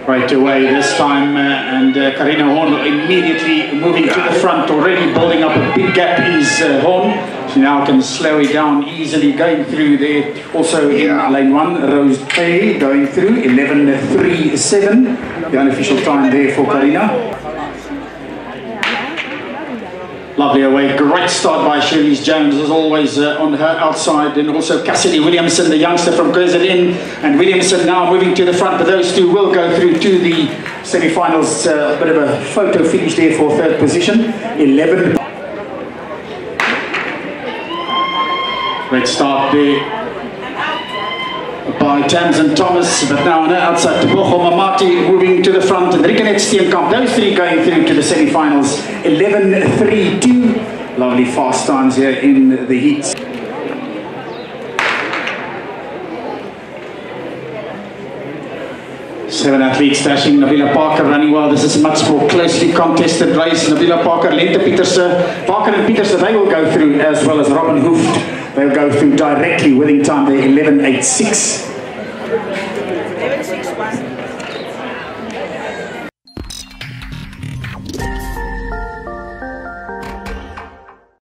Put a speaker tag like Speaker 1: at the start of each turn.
Speaker 1: Right away this time, and Karina Horn immediately moving to the front, already building up a big gap is Horn. She now can slow it down easily, going through there. Also in lane 1, Rose Tay going through, 11.37, the unofficial time there for Karina. Lovely away, great start by Shirley's Jones as always on her outside, and also Cassidy Williamson, the youngster from KZN, and Williamson now moving to the front, but those two will go through to the semi-finals. A bit of a photo finish there for third position, 11. Great start there by Tamsin Thomas, but now on her outside, Tebogo Mamathu moving to the front, and Rikanet Steenkamp, those three going through to the semi-finals, 11.32. Lovely fast times here in the heat. Seven athletes dashing. Nabila Parker running well. This is a much more closely contested race. Nabila Parker, Lente Pieterse, Parker and Pieterse, they will go through, as well as Robin Hooft. They'll go through directly, winning time there, 11.86.